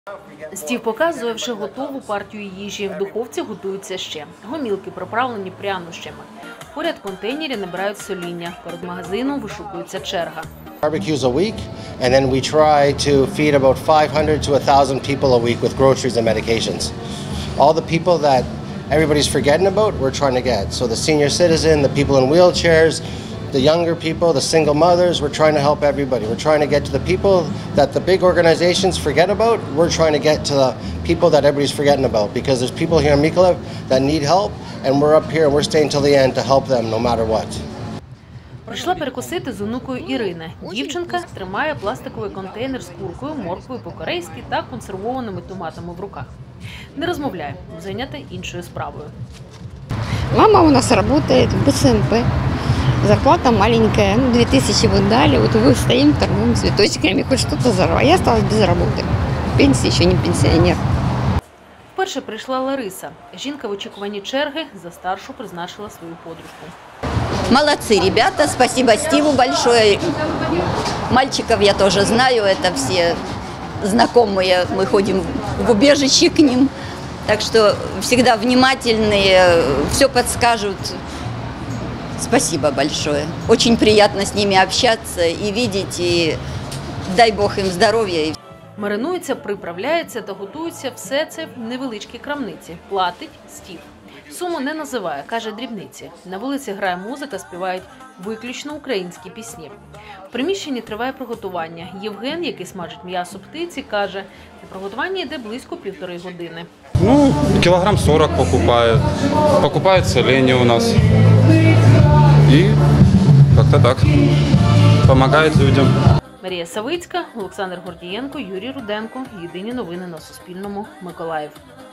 Стів показує вже готову партію їжі. В духовці готуються ще. Гомілки приправлені прянощами. Поряд контейнері набирають соління. Перед магазином вишукується черга. Barbecues a week, and then we try to feed about 500 to 1,000 people a week with groceries and medications. All the people that everybody's forgetting about, we're trying to get. So the senior citizen, the people in wheelchairs, the younger people, the single mothers, we're trying to help everybody. We're trying to get to the people that the big organizations forget about. We're trying to get to the people that everybody's forgetting about, because there's people here in Mykolaiv that need help, and we're up here and we're staying till the end to help them no matter what. Прийшла перекусити з онукою Ірини. Дівчинка тримає пластиковий контейнер з куркою, морквою по-корейськи та консервованими томатами в руках. Не розмовляє, зайнята іншою справою. Мама у нас работает в БСМП. Зарплата маленькая, 2000 вот дали. Вот вы стоим, торгуем цветочками, хоть что-то заработать. Я осталась без работы. Пенсия, еще не пенсионер. Вперше прийшла Лариса. Жінка в очікуванні черги за старшу призначила свою подружку. Молодцы ребята, спасибо Стиву большое. Мальчиков я тоже знаю, это все знакомые, мы ходим в убежище к ним. Так что всегда внимательные, все подскажут. Спасибо большое. Очень приятно с ними общаться и видеть, и дай Бог им здоровья. Маринується, приправляється та готується все це в невеличкій крамниці. Платить Стів. Суму не називає, каже дрібниці. На вулиці грає музика, співають виключно українські пісні. В приміщенні триває приготування. Євген, який смажить м'ясо птиці, каже, на приготування йде близько 1,5 години. Ну, килограмм 40 покупают. Покупают соленья у нас. И как-то так. Помогает людям. Марія Савицька, Олександр Гордієнко, Юрій Руденко. Єдині новини на Суспільному. Миколаїв.